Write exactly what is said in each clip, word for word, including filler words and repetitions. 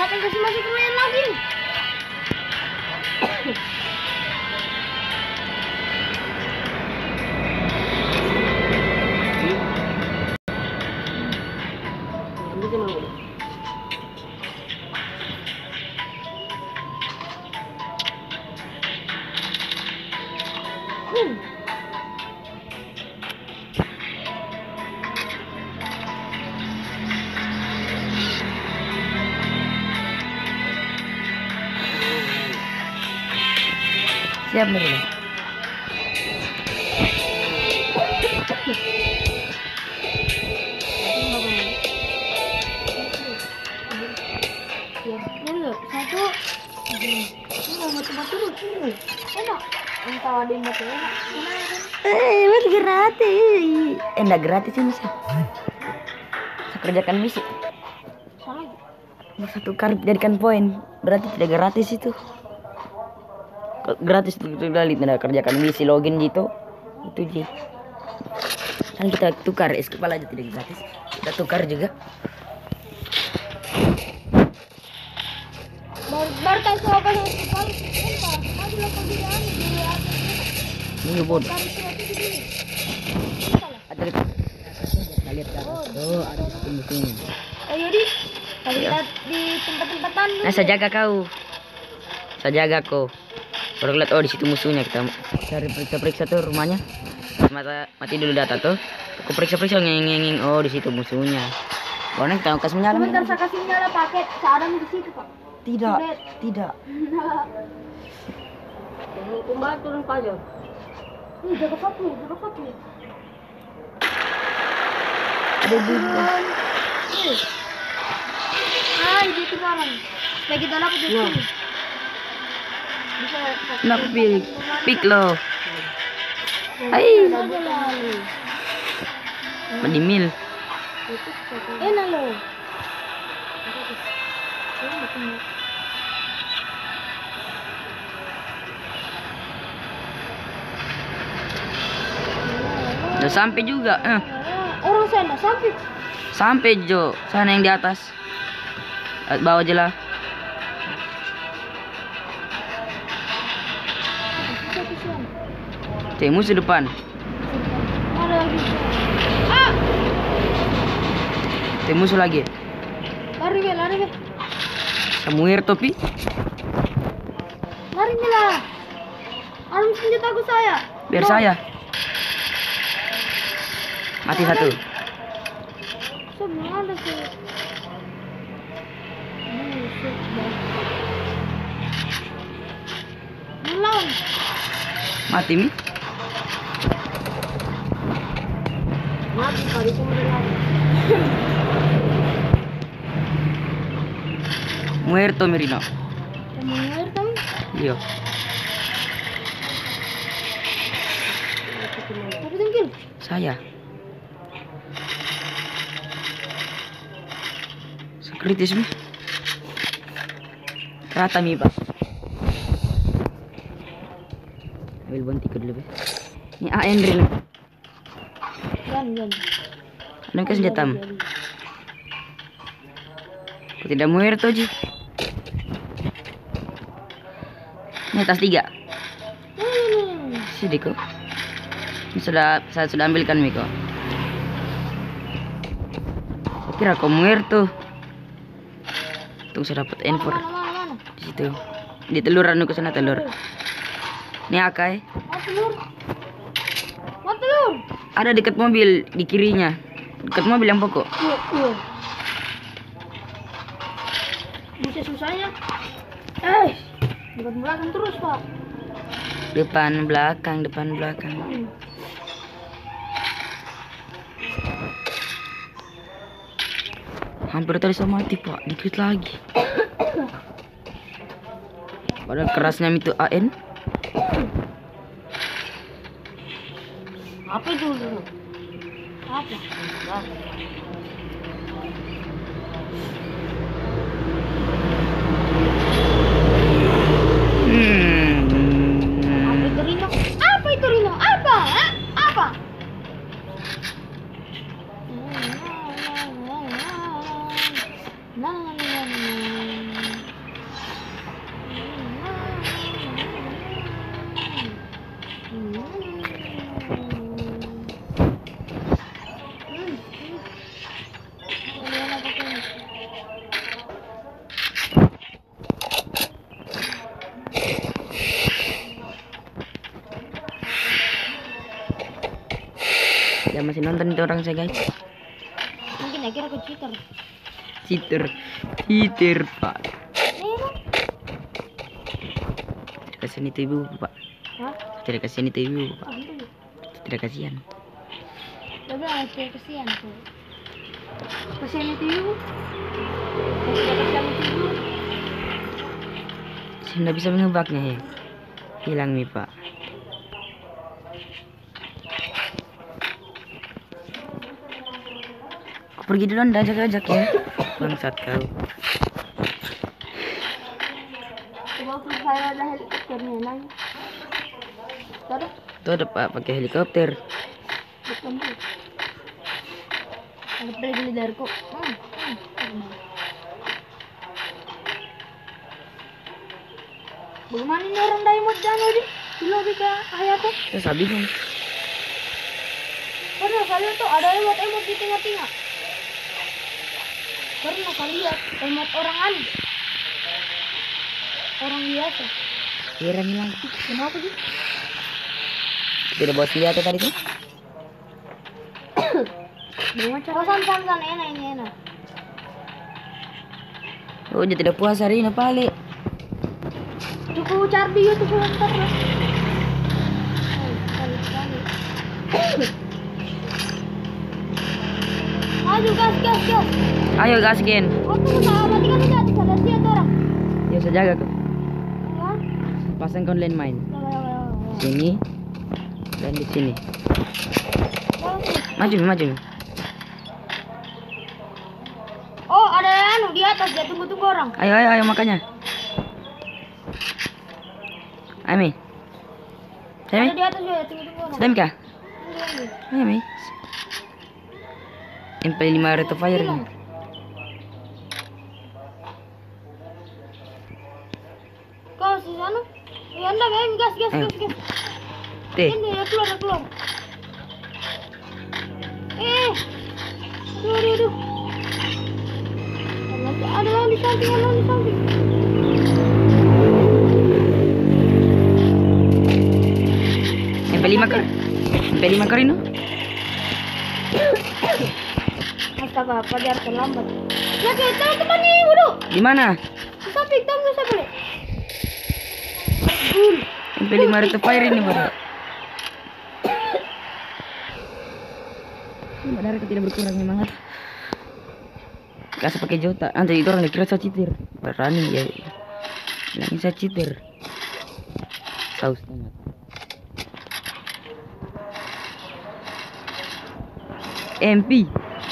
Siapa yang kasih masuk lumayan lagi? Hmm. Siap Mirina. Satu. Ini mau mati-mati terus. Enak. Entah ada yang mati enak. Eh, mati gratis. Eh, enggak gratis ini sih. Saya kerjakan misi. Salah. Satu kartu jadikan poin. Berarti tidak gratis itu. Gratis itu kali tidak kerjakan misi login gitu. Itu ji. Kan kita tukar es kepala aja tidak gratis. Kita tukar juga. Baru tak coba yang sekali. Maju lah pergi dan Ini bodoh. Ada kita lihat kan. Oh, ada di sini. Oh Yudi, kita lihat di tempat-tempatan. Nah, saya jaga kau. Saya jaga kau. Baru lihat oh di situ musuhnya, kita cari periksa-periksa tuh rumahnya. Mata mati dulu data tuh. Aku periksa-periksa ngeng-ngeng. Oh, di situ musuhnya. Bonek kita kasih nyala. Sebentar saya kasih nyala paket. Saya ada di situ, Pak. Tidak, tidak. Kembali turun pajak. Nih, jaga satu, jaga satu. Ada di Hai, dia tinggalan. Supaya kita dapat di sini. Bisa. nak pik, pik lo. Hai. Mendimil. Enak loh. Udah sampai juga. Eh. Orang sana sampai. Sampai Jo, sana yang di atas. Bawa aja lah. Cek musuh depan. Ada lagi. Ah! Cek musuh lagi. Lari be, lari be. Samuir topi. Lari lah. Arm senjata aku saya. Biar No. saya. Mati satu. Semua ada sih. Melawan. Mati mi. Mati kali kemudian. Muerto Mirino. Kamu air kamu? Iya. Tapi tengkil. Saya. Sekritis mi. Rata mi pak. Ambil bonti ke dulu be. Ini A N Rin. Jangan, jangan. Ada ke senjata. Kau tidak muerto ji. Ini tas tiga. Hmm. Sedikit. Ini sudah saya sudah ambilkan Miko. Kira kau muerto. Tunggu saya dapat info Mana, mana, mana? di situ. Di telur anu ke sana telur. Ini Akai. Mau telur? Mau telur? Ada dekat mobil di kirinya. Dekat mobil yang pokok. Iya, iya. Bisa susahnya. Eh, depan belakang terus pak. Depan belakang, depan belakang. Hmm. Hampir tadi sama mati pak, dikit lagi. Padahal kerasnya itu A N. Apa itu dulu? Apa? Apa itu Rino? Apa itu Rino? Apa? Hah? Apa? Nah, nah, nah, nah, nah. Ada masih nonton itu orang saya guys. Mungkin ya kira aku cheater. Cheater, cheater pak. Nih bang. Kasihan itu ibu pak. Hah? Tidak kasihan itu ibu pak. Ah, itu. Tidak kasihan. Tapi ada kesian tuh. Kesian itu yuk. Tidak kesian itu yuk. Saya tidak bisa menebaknya ya. Hilang nih pak. Aku pergi dulu anda ajak-ajak ya. Bangsat kau. Coba aku saya ada helikopternya lagi. Ada? Tuh ada pak pakai helikopter. Bukan bu. Ada pergi dari kok. Hmm. Hmm. Bagaimana ini orang Daimot dan Odi? Dulu lebih ke ayahku. Terus habis kan. Pernah kalian tuh ada emot-emot di tengah-tengah. Pernah kalian lihat emot orang aneh? Orang biasa. Kira hilang. Kenapa sih? Tidak bawa senjata tadi tuh. Oh, san san san enak ini enak. Oh dia tidak puas hari ini pali. Cukup cari di YouTube ntar. Ayo gas gas gas. Ayo gaskin. Oh tuh sama mati kan udah ada dia tuh orang. Ya saya jaga kau. Ya. Pasang kau landmine. Ya ya ya. Sini dan di sini. Ya. Maju maju. Oh ada anu di atas dia tunggu tunggu orang. Ayo ayo ayo makanya. Ami. Ada Ami. di atas dia tunggu tunggu orang. Sedang kah? Tunggu, tunggu. Ami. M P lima rate of fire Hilang. nih. Kau si sana? Ya anda main gas gas Ayo. gas gas. Teh. Ini ya keluar ya keluar. Eh. Aduh aduh aduh. Nanti ada yang di samping ada yang di samping. M P lima kar. M P lima karino. Astaga, Fajar terlambat. Nah, kita teman nih, waduh. Di mana? Di samping, tahu nggak boleh? M P lima rate of fire ini baru. Ini darah tidak berkurang memang. Kasih pakai jota. Nanti itu orang dikira saya cheater. Berani ya. Bilangin saya cheater. Saus tomat. M P.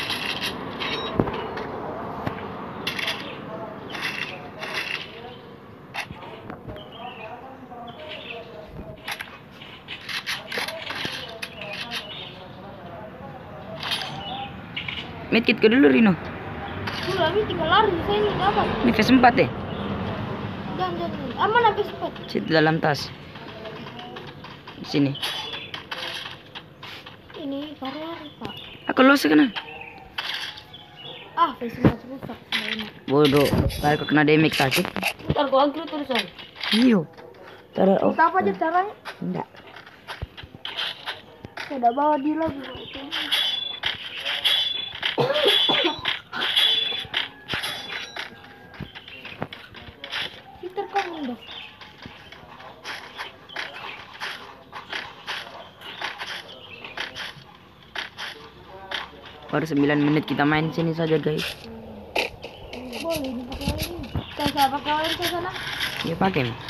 Medkit ke dulu Rino. Udah, ini tinggal lari, saya ini dapat. Ini V empat ya? Jangan, jangan. Aman habis cepat. Situ dalam tas. Di sini. Ini baru lari, Pak. Aku los kena. Ah, face mask rusak. Nggak enak. Bodoh. Tarik aku kena damage sakit. Ntar gua angkut tulisan. Iyo. Taruh oh. Kita apa aja caranya? Enggak. Saya udah bawa dia lagi. Kita kan udah. Baru sembilan menit kita main sini saja guys. Boleh dipakai lagi. Saya saya pakai lagi ke sana. Ya pakai. Mi.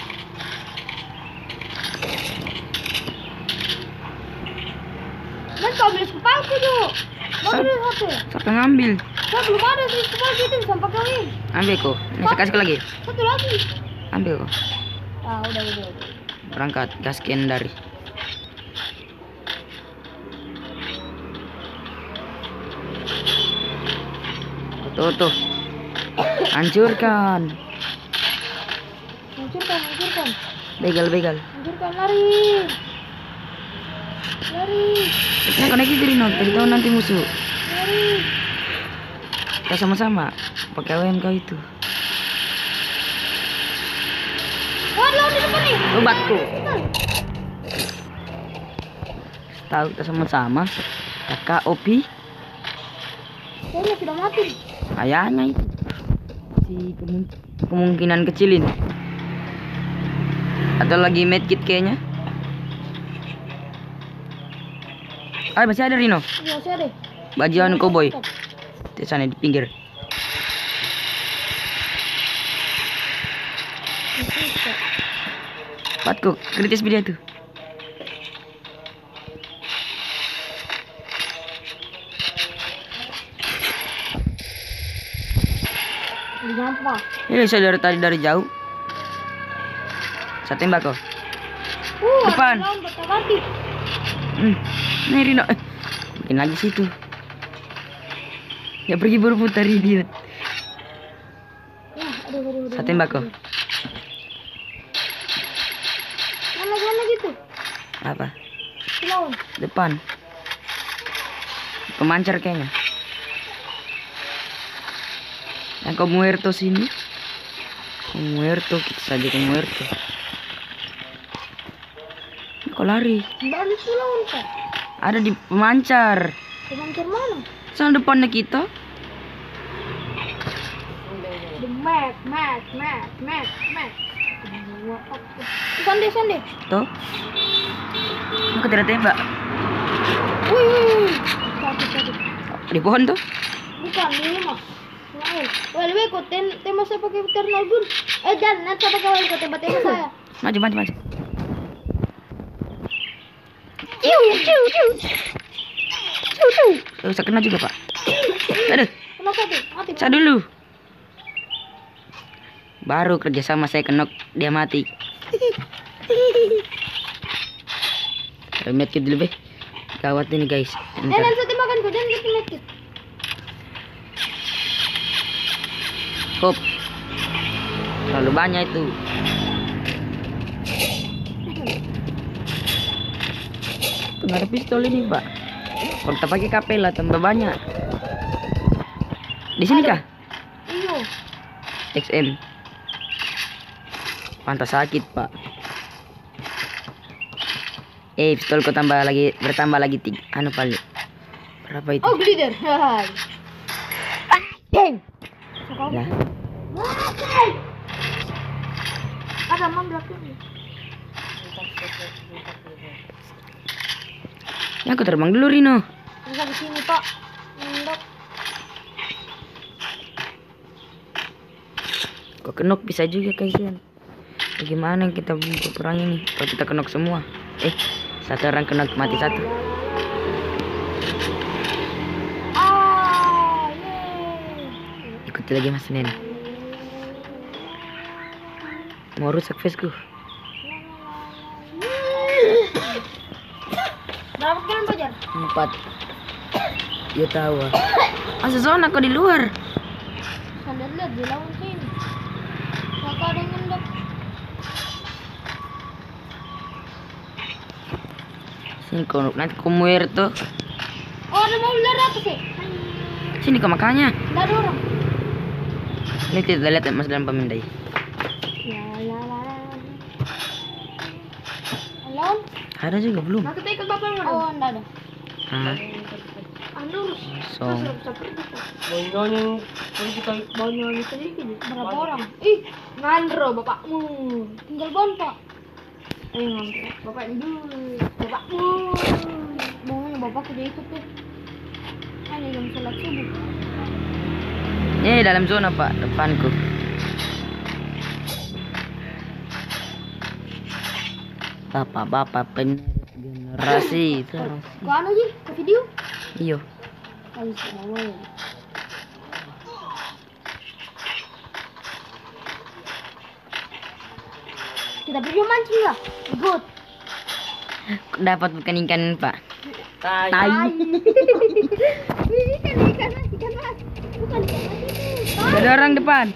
Dan kau beli kepalku tuh. Baru Sa- beli H P. Siapa ngambil? Saya belum ada sih kepalku itu bisa pakai lagi. Ambil kok. Ini saya kasih kau lagi. Satu lagi. Ambil kok. Ah udah udah. udah. Berangkat gaskin dari. Tuh tuh. Hancurkan. Hancurkan, hancurkan. Begal begal. Hancurkan, lari. Lari. Nah koneksi jadi not. Kita tahu nanti musuh. Lari. Kita sama-sama. Pakai W M kau itu. Wah, lawan di depan nih. Obatku. Cepetan. Tahu kita sama-sama. Kakak Opi. Kayaknya sudah mati. Kayaknya itu. Si kemun- kemungkinan kecil ini. Atau lagi medkit kayaknya. Ah, masih ada Rino. Iya, saya deh. Bajuan cowboy. Di sana di pinggir. Patku, kritis video tuh. Gampang. Ini saya dari tadi dari jauh. Saya tembak kok. Uh, Depan. ada lawan berkabati. Hmm. Nih Rino. Eh, Bikin lagi situ. Ya pergi berputar idiot. Nah, aduh, aduh, aduh. Saya tembak kok. Mana mana gitu? Apa? Si lawan. Depan. Pemancar kayaknya. Yang ke Muerto sini. Ke Muerto, kita saja ke Muerto. Kok lari? Dari si lawan Pak. Ada di pemancar. Pemancar mana? Sana depannya kita. The map, map, map, map, map. Sande, sande. Tuh. Aku tidak tembak. Wih, wih, wih. Sakit, sakit. Di pohon tuh. Bukan, di rumah. Lain. Well, weh, kok tem tema saya pakai eternal gun. Eh, jangan, nanti saya pakai wali kok tembak-tembak saya. Maju, maju, maju. Ciu, ciu, ciu. Ciu, ciu. Eh, saya kena juga, Pak. Aduh, Kenapa tuh? Mati. saya dulu. Baru kerjasama saya kenok, dia mati. Medkit dulu, be. Gawat ini, guys. Eh, Bentar. nanti saya tembakan kok, jangan gitu medkit. Hop. Terlalu banyak itu. Tuh, nggak ada pistol ini, Pak. Kalau kita pakai kapela tambah banyak. Di sini kah? Iyo. X M. Pantas sakit, Pak. Eh, pistolku tambah lagi, bertambah lagi tiga. Anu paling. Berapa itu? Oh, glider. Hai. Ah, deng. Lah. Mati. Ada mam belakangnya. Ya, aku terbang dulu, Rino. Bisa di sini, Pak. Nendok. Kok kenok bisa juga, kasihan. Bagaimana kita perang ini? Kalau kita kenok semua. Eh, satu orang kenok mati satu. Ah, yeay. Ikuti lagi Mas Nen. Mau rusak faceku. Berapa kalian pajar? Empat. Ya tahu. Masa zona kok di luar? Saya lihat di lawan sini. Kakak ada yang ngendok. Sini kau nanti kau Muerto. Oh, ada mobil dari atas sih. Sini kau makanya. Tidak ada orang. Ini tidak lihat Mas dalam pemindai. La la la la. Lawan? Ada juga belum. Nah, kita ikut bapak yang mana? Oh, enggak ada. Hah? Anu, Song. banyak kita banyak sedikit. Berapa orang? Ih, ngandro bapakmu. Tinggal bon, Pak. Eh, ngandro. Bapaknya dulu. Bapakmu. Mau bapakku dia ikut tuh. Hanya jam sholat subuh. Eh, dalam zona, Pak, depanku. Bapak-bapak penerus generasi terus. Ke anu sih? Ke video? Iyo. Ayo, semua. Kita pergi mancing lah. Good. Dapat bukan ikan, Pak. Tai. Ikan, ikan mas, ikan mas. Bukan ikan mas itu. Ada orang depan.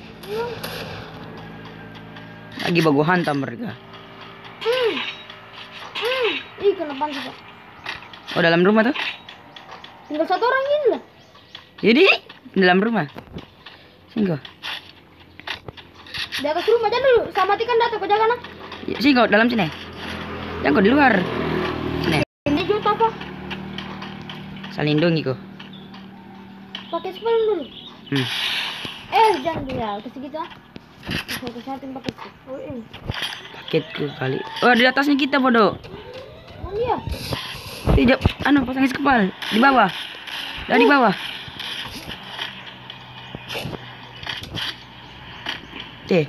Lagi bagu hantam mereka. Hmm. Hmm. Ih, kenapa sih, Pak? Oh, dalam rumah tuh? Tinggal satu orang ini lah. Jadi dalam rumah. Sini kau. Di atas rumah aja dulu. Sama matikan data kau jaga nak. Sini kau dalam sini. Jangan kau di luar. Sini. Ini juta apa? Saling lindungi kok. Pakai sepuluh dulu. Hmm. Eh, jangan dia. Kasih gitu ah. Saya kesehatin pakai sepuluh. Oh, ini. Paketku kali. Oh, di atasnya kita bodoh. Oh iya. Tidak, anu pasang es kepal di bawah. Dari bawah. C.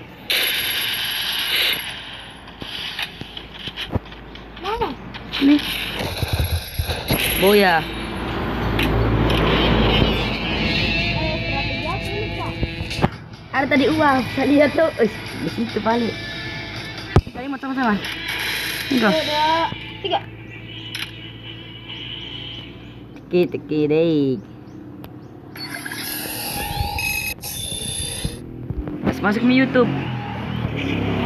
Mana? Ini. Boya. Eh, strategi apa ini, Kak? Ada tadi uang. Saya lihat tuh. Uish, di situ balik. Kita mau sama-sama. Ini kok. Dua, tiga. Teki teki deh. Mas masuk ke YouTube.